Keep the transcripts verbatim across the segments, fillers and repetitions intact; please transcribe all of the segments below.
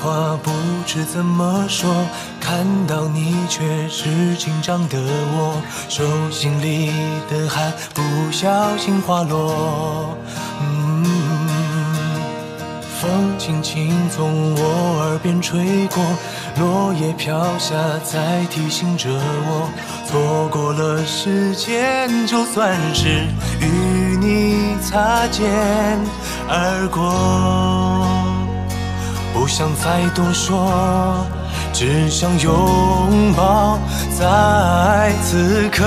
话不知怎么说，看到你却是紧张的我，手心里的汗不小心滑落。嗯，风轻轻从我耳边吹过，落叶飘下在提醒着我，错过了时间，就算是与你擦肩而过。不想再多说，只想拥抱在此刻。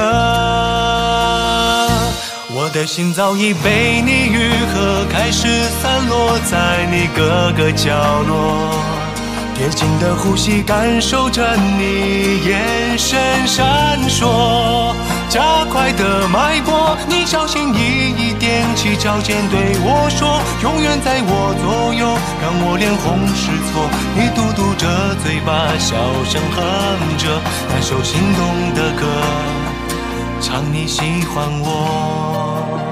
我的心早已被你愈合，开始散落在你各个角落，贴近的呼吸，感受着你眼神闪烁，加快的脉搏，你小心翼翼踮起脚尖对我说，永远在我左右，让我脸红失措。你嘟嘟着嘴巴，小声哼着那首心动的歌，唱你喜欢我。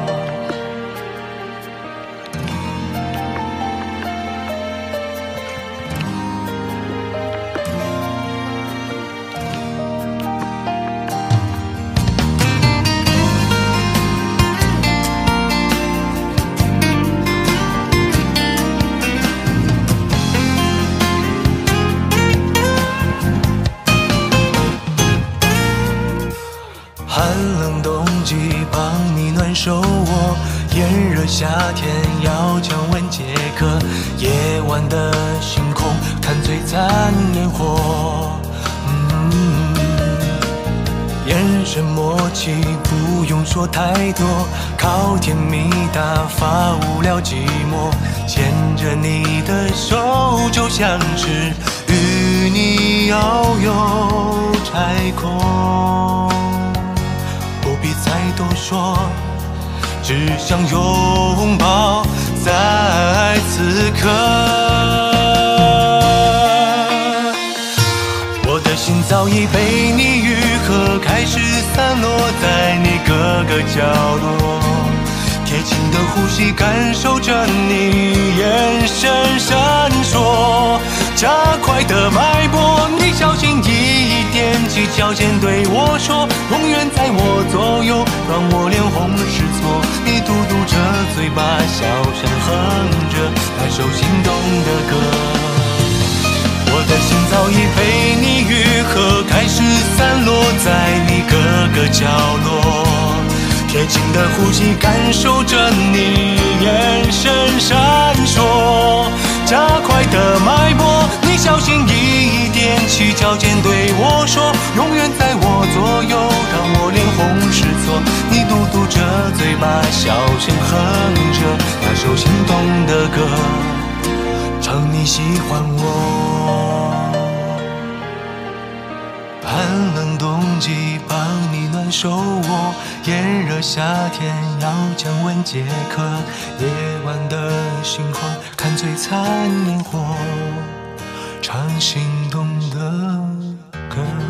寒冷冬季帮你暖手握，炎热夏天要降温解渴，夜晚的星空看璀璨烟火。嗯，眼神默契不用说太多，靠甜蜜打发无聊寂寞，牵着你的手就像是与你遨游拆空。不必再多说，只想拥抱在此刻。我的心早已被你愈合，开始散落在你各个角落，贴近的呼吸，感受着你眼神闪烁，加快的脉搏，你小心翼翼踮起脚尖对我说，永远在我左右，让我脸红失措。你嘟嘟着嘴巴，小声哼着那首心动的歌。我的心早已被你愈合，开始散落在你各个角落，贴近的呼吸，感受着你眼神闪烁，加快的脉搏，你小心翼翼踮起脚尖对我说，永远在我左右，让我脸红失措。你嘟嘟着嘴巴，小声哼着那首心动的歌，唱你喜欢我。寒冷冬季帮你暖手握，炎热夏天要降温解渴，夜晚的星空看璀璨烟火，唱心动的歌。